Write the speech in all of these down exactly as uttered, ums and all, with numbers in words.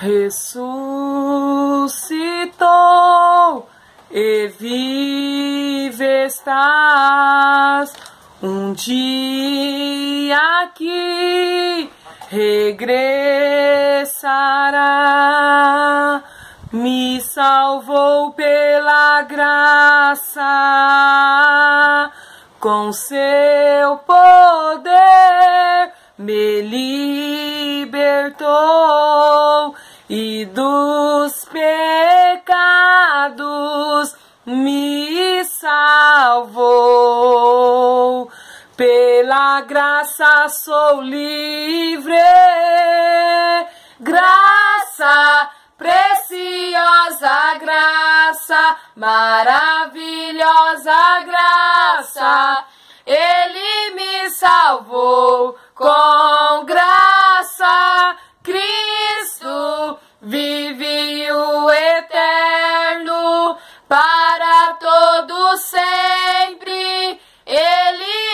ressuscitou e vive estás. Um dia que regressará, me salvou pela graça, com seu poder me libertou e dos pecados me salvou. Pela graça sou livre, graça, preciosa graça, maravilhosa graça. Ele me salvou com graça. Cristo vive o eterno para todo sempre. Ele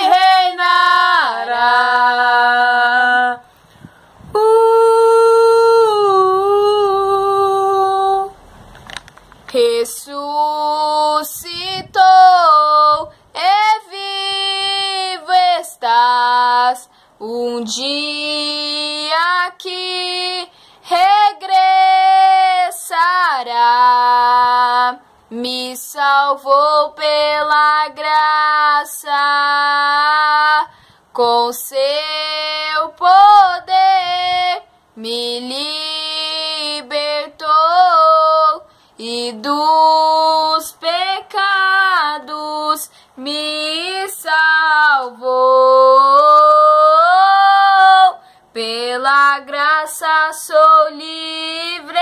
reinará. Uh, ressuscitou e vivo estás. Um dia que regressará, me salvou pela graça, com seu poder me libertou e dos pecados me salvou. Pela graça sou livre,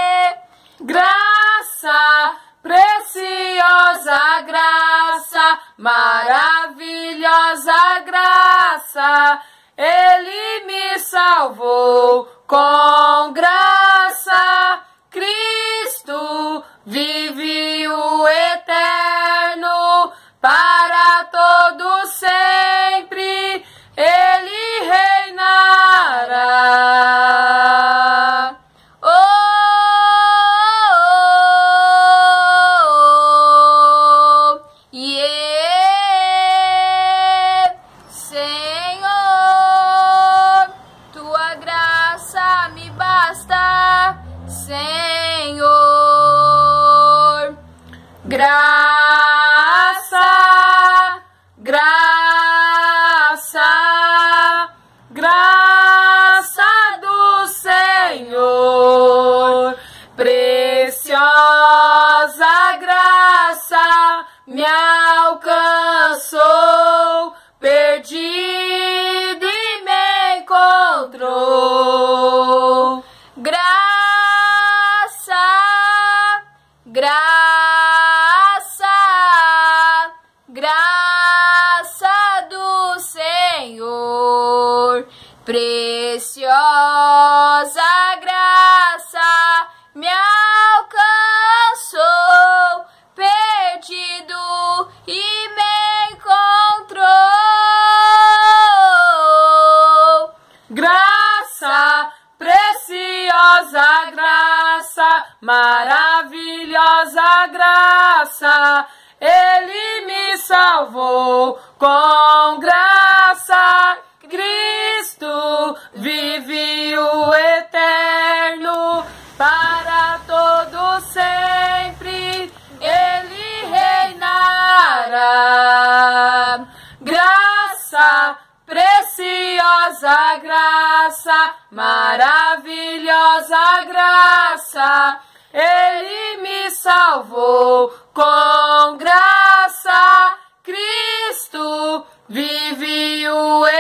graça, preciosa graça, maravilhosa graça. Ele me salvou com graça. Cristo vive o eterno para todo sempre. Ele reinará. Oh, oh, oh, yeah. Senhor, tua graça me basta, Senhor. Graça, graça, graça do Senhor, preciosa graça me alcançou, perdido e me encontrou. Graça, graça, graça do Senhor, preciosa graça me alcançou, perdido e me encontrou. Graça, preciosa graça, maravilhosa graça. Ele me salvou com graça. Cristo vive o eterno para todo sempre. Ele reinará. Graça, preciosa graça, maravilhosa graça. Ele me salvou com graça. Cristo vive o eterno